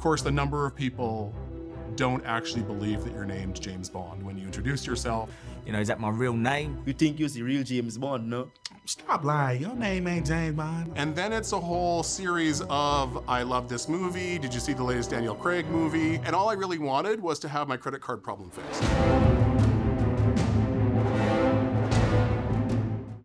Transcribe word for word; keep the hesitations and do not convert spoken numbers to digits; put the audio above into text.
course, the number of people don't actually believe that your name's James Bond when you introduce yourself. You know, is that my real name? You think you're the real James Bond, no? Stop lying, your name ain't James Bond. And then it's a whole series of, I love this movie, did you see the latest Daniel Craig movie? And all I really wanted was to have my credit card problem fixed.